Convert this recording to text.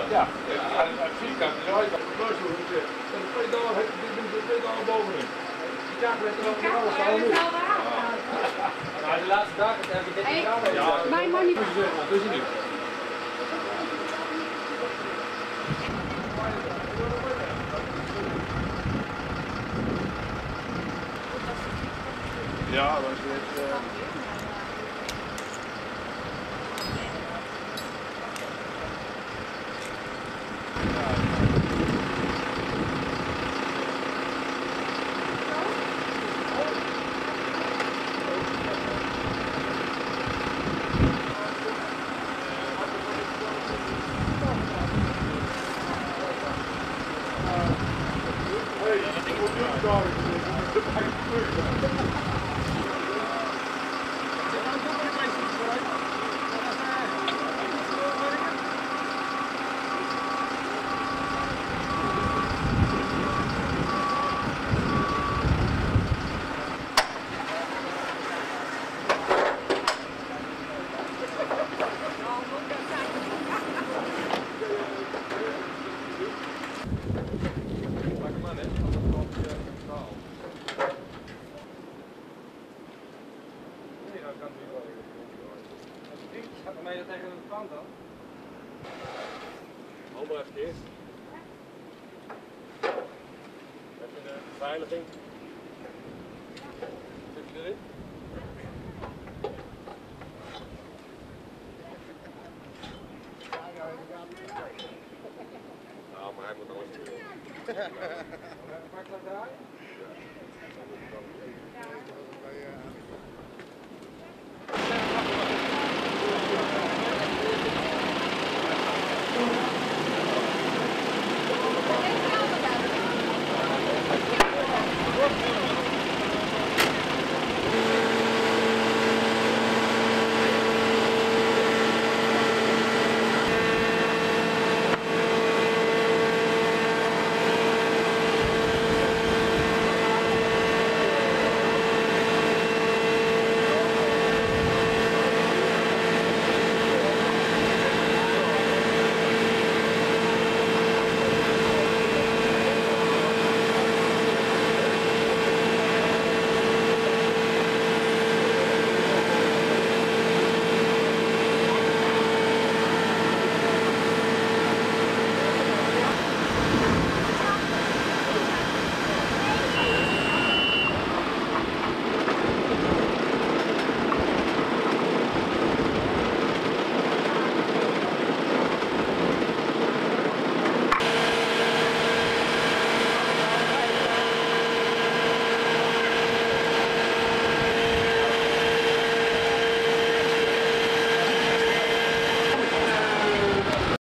Ja, het vierkant is uit. En de twee dagen heb ik de twee dagen bovenin. Die kamer heeft er al alles al. Maar de laatste dagen heb je dit niet gedaan. Ja, mijn man niet. Dat is niet. Ja, dat is het. Gaat mij tegen de kant dan? Handen even eerst. Even de beveiliging. Zit je erin? Nou, maar hij moet alles doen. Pak dat draaien? Ja.